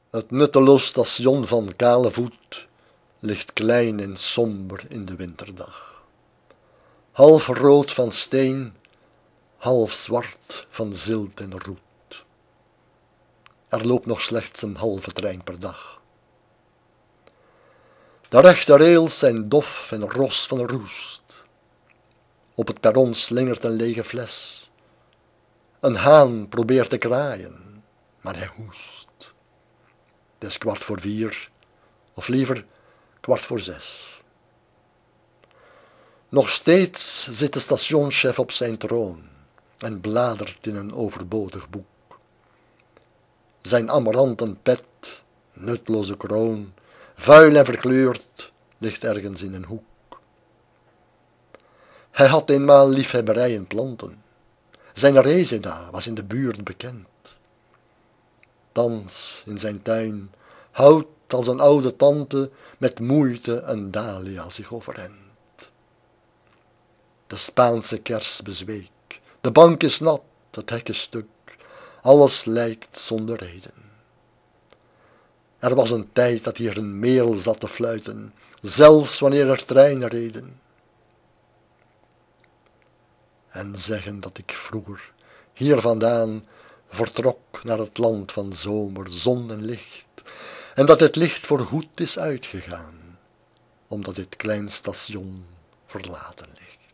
Het nutteloos station van Kalevoet ligt klein en somber in de winterdag. Half rood van steen, half zwart van zilt en roet. Er loopt nog slechts een halve trein per dag. De rechte rails zijn dof en ros van roest. Op het perron slingert een lege fles. Een haan probeert te kraaien, maar hij hoest. Het is 4:15, of liever 5:15. Nog steeds zit de stationschef op zijn troon en bladert in een overbodig boek. Zijn amaranten pet, nutloze kroon, vuil en verkleurd, ligt ergens in een hoek. Hij had eenmaal liefhebberij in planten. Zijn reseda was in de buurt bekend. Thans in zijn tuin houdt als een oude tante met moeite een dahlia zich overeind. De Spaanse kers bezweek, de bank is nat, het hek is stuk, alles lijkt zonder reden. Er was een tijd dat hier een merel zat te fluiten, zelfs wanneer er treinen reden. En zeggen dat ik vroeger hier vandaan vertrok naar het land van zomer, zon en licht, en dat het licht voorgoed is uitgegaan, omdat dit klein station verlaten ligt.